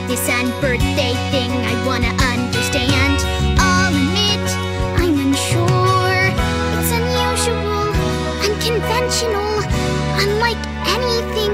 this birthday thing I wanna understand. I'll admit I'm unsure. It's unusual, unconventional, unlike anything